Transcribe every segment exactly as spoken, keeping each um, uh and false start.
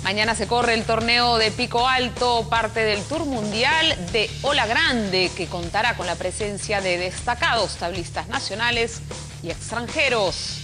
Mañana se corre el torneo de Pico Alto, parte del Tour Mundial de Ola Grande, que contará con la presencia de destacados tablistas nacionales y extranjeros.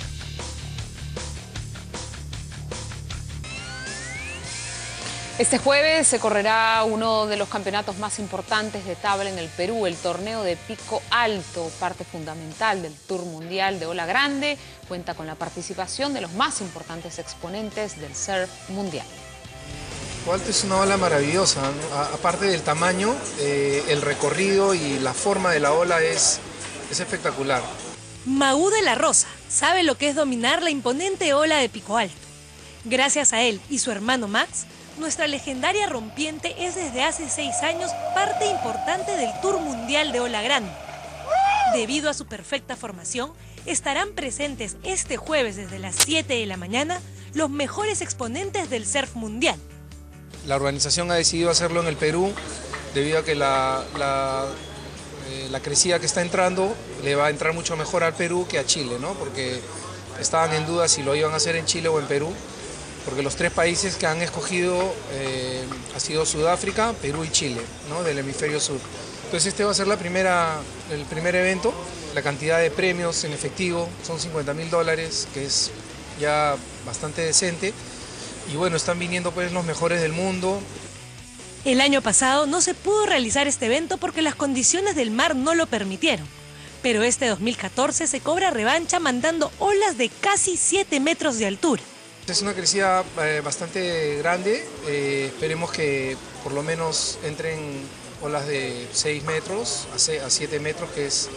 Este jueves se correrá uno de los campeonatos más importantes de tabla en el Perú, el torneo de Pico Alto, parte fundamental del Tour Mundial de Ola Grande. Cuenta con la participación de los más importantes exponentes del surf mundial. Pico Alto es una ola maravillosa, ¿no? A, aparte del tamaño, eh, el recorrido y la forma de la ola es, es espectacular. Maú de la Rosa sabe lo que es dominar la imponente ola de Pico Alto. Gracias a él y su hermano Max, nuestra legendaria rompiente es desde hace seis años parte importante del Tour Mundial de Ola Grande. Debido a su perfecta formación, estarán presentes este jueves desde las siete de la mañana los mejores exponentes del surf mundial. La organización ha decidido hacerlo en el Perú debido a que la, la, eh, la crecida que está entrando le va a entrar mucho mejor al Perú que a Chile, ¿no? Porque estaban en duda si lo iban a hacer en Chile o en Perú. Porque los tres países que han escogido eh, ha sido Sudáfrica, Perú y Chile, ¿no? Del hemisferio sur. Entonces este va a ser la primera, el primer evento. La cantidad de premios en efectivo son cincuenta mil dólares, que es ya bastante decente. Y bueno, están viniendo pues los mejores del mundo. El año pasado no se pudo realizar este evento porque las condiciones del mar no lo permitieron. Pero este dos mil catorce se cobra revancha mandando olas de casi siete metros de altura. Es una crecida eh, bastante grande, eh, esperemos que por lo menos entren olas de seis metros a siete metros, que es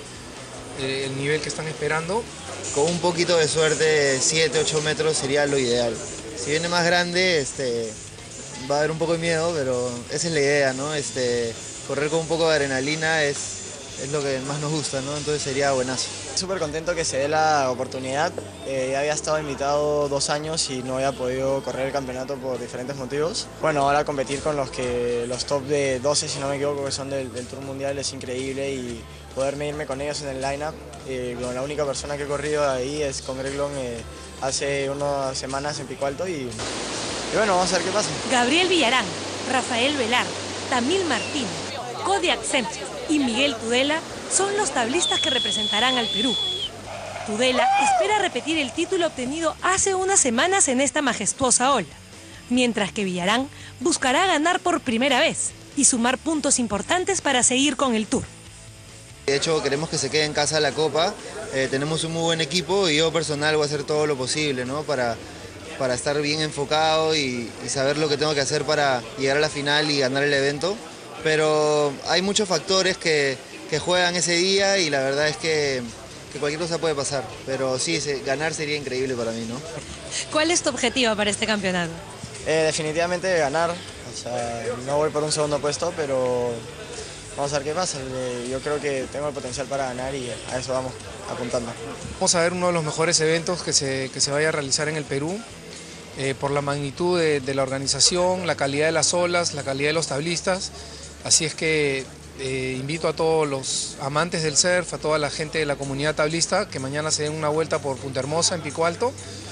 eh, el nivel que están esperando. Con un poquito de suerte, siete, ocho metros sería lo ideal. Si viene más grande, este, va a haber un poco de miedo, pero esa es la idea, ¿no? Este, correr con un poco de adrenalina es, es lo que más nos gusta, ¿no? Entonces sería buenazo. Súper contento que se dé la oportunidad. Eh, ya había estado invitado dos años y no había podido correr el campeonato por diferentes motivos. Bueno, ahora competir con los que los top de doce, si no me equivoco, que son del, del Tour Mundial es increíble, y poder medirme con ellos en el line-up. Eh, con la única persona que he corrido ahí es con Greg Long eh, hace unas semanas en Pico Alto, y, y bueno, vamos a ver qué pasa. Gabriel Villarán, Rafael Velar, Tamil Martín, Kodiak Sánchez y Miguel Tudela son los tablistas que representarán al Perú. Tudela espera repetir el título obtenido hace unas semanas en esta majestuosa ola, mientras que Villarán buscará ganar por primera vez y sumar puntos importantes para seguir con el Tour. De hecho, queremos que se quede en casa la Copa, eh, tenemos un muy buen equipo y yo personal voy a hacer todo lo posible, ¿no? para, para estar bien enfocado y, y saber lo que tengo que hacer para llegar a la final y ganar el evento. Pero hay muchos factores que, que juegan ese día y la verdad es que, que cualquier cosa puede pasar. Pero sí, se, ganar sería increíble para mí, ¿no? ¿Cuál es tu objetivo para este campeonato? Eh, definitivamente ganar. O sea, no voy por un segundo puesto, pero vamos a ver qué pasa. Eh, yo creo que tengo el potencial para ganar y a eso vamos apuntando. Vamos a ver uno de los mejores eventos que se, que se vaya a realizar en el Perú. Eh, por la magnitud de, de la organización, la calidad de las olas, la calidad de los tablistas. Así es que eh, invito a todos los amantes del surf, a toda la gente de la comunidad tablista, que mañana se den una vuelta por Punta Hermosa, en Pico Alto.